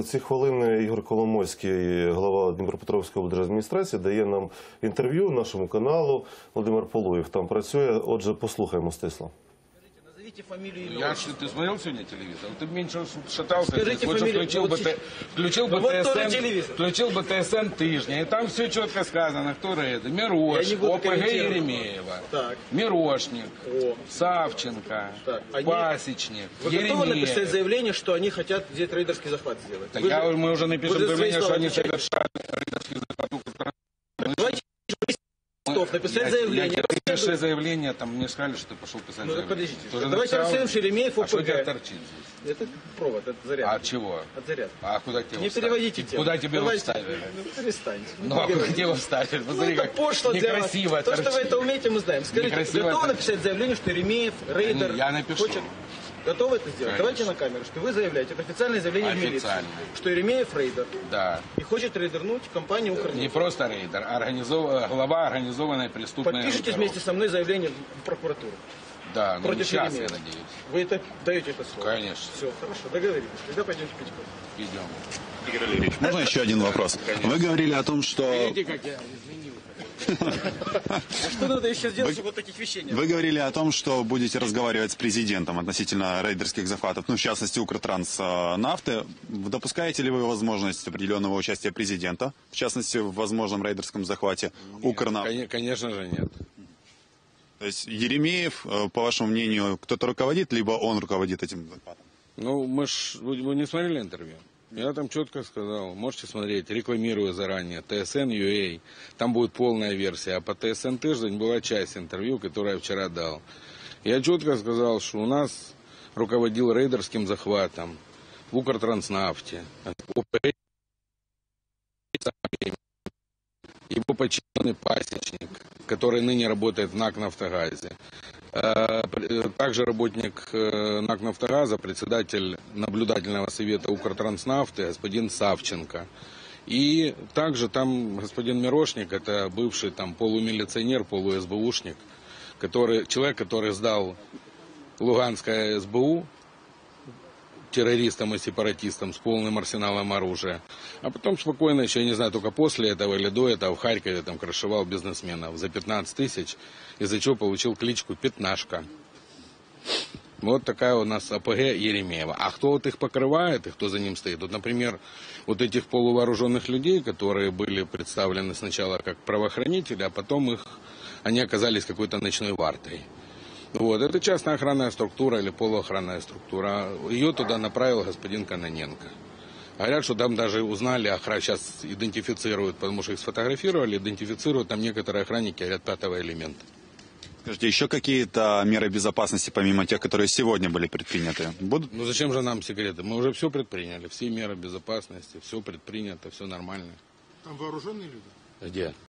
Ці хвилини Ігор Коломойський, глава Дніпропетровської облдержадміністрації, дає нам інтерв'ю нашому каналу. Володимир Полуєв там працює. Отже, послухаємо стисло. Назовите фамилию и Я, ты смотрел сегодня телевизор? Ты меньше шатался, Скажите лучше фамилию. включил бы ТСН тижня, и там все четко сказано, кто рейды. Мирош, ОПГ Еремеева, Так. Мирошник, О. Савченко, Так. Пасечник, Вы готовы написать Еремеев. заявление, что они хотят здесь рейдерский захват сделать? Так Вы мы уже напишем вы же заявление, свои что слова они отвечаете. совершали рейдерский захват. Давайте готов написать заявление. Я пишу заявление, там мне сказали, что ты пошел писать Ну, так заявление. подождите. Тоже Давайте написал? расследуем Шеремеев А что у тебя ОПГ. торчит здесь? Это провод, это заряд. От чего? От заряда. А куда тебе Не его вставили? переводите тему. Куда тебе его Давайте, вставили? Ну, перестаньте. Ну, а куда тебе его вставили? Ну, Посмотри, это как пошло для вас. некрасиво То, что вы торчит. это умеете, мы знаем. Скажите, Некрасиво готовы торчит. написать заявление, что Еремеев, рейдер... Я напишу. Готовы это сделать? Конечно. Давайте на камеру, что вы заявляете. Это официальное заявление в милицию. Официально. Что Еремеев рейдер. Да. И хочет рейдернуть компанию Не «Укрнефть». просто рейдер, а глава организованной преступной Подпишитесь группировки. вместе со мной заявление в прокуратуру. Да, ну против сейчас, я Еремеева. надеюсь. Вы это даете это слово? Конечно. Все, хорошо, договорились. Тогда пойдемте пить кофе. Идем. Игорь Валерьевич, можно еще один вопрос? Вы говорили о том, что... Видите, как я изменил. А что надо еще сделать, чтобы вот таких вещей нет? Вы говорили о том, что будете разговаривать с президентом относительно рейдерских захватов, ну, в частности, Укртранснафты. Допускаете ли вы возможность определенного участия президента, в частности, в возможном рейдерском захвате Укрнафты? Конечно же нет. То есть Еремеев, по вашему мнению, кто-то руководит, либо он руководит этим захватом? Ну, вы не смотрели интервью? Я там четко сказал, можете смотреть, рекламирую заранее, TSN.ua, там будет полная версия, а по TSN Тиждень была часть интервью, которую я вчера дал. Я четко сказал, что у нас руководил рейдерским захватом в Укртранснафте, его подчиненный Пасечник, который ныне работает в НАК «Нафтогазе». Также работник НАК «Нафтогаза», председатель наблюдательного совета Укртранснафты, господин Савченко. И также там господин Мирошник, это бывший там полумилиционер, полу-СБУшник, человек, который сдал Луганское СБУ террористам и сепаратистам с полным арсеналом оружия. А потом спокойно, еще я не знаю, только после этого или до этого в Харькове там крышевал бизнесменов за 15 тысяч, из-за чего получил кличку «Пятнашка». Вот такая у нас ОПГ Еремеева. А кто вот их покрывает и кто за ним стоит? Вот, например, вот этих полувооруженных людей, которые были представлены сначала как правоохранители, а потом они оказались какой-то ночной вартой. Вот, это частная охранная структура или полуохранная структура. Ее туда направил господин Кононенко. Говорят, что там даже узнали, сейчас идентифицируют, потому что их сфотографировали, идентифицируют там некоторые охранники, говорят, 5-го элемента. Скажите, еще какие-то меры безопасности, помимо тех, которые сегодня были предприняты, будут? Ну зачем же нам секреты? Мы уже все предприняли, все меры безопасности, все предпринято, все нормально. Там вооруженные люди? Где?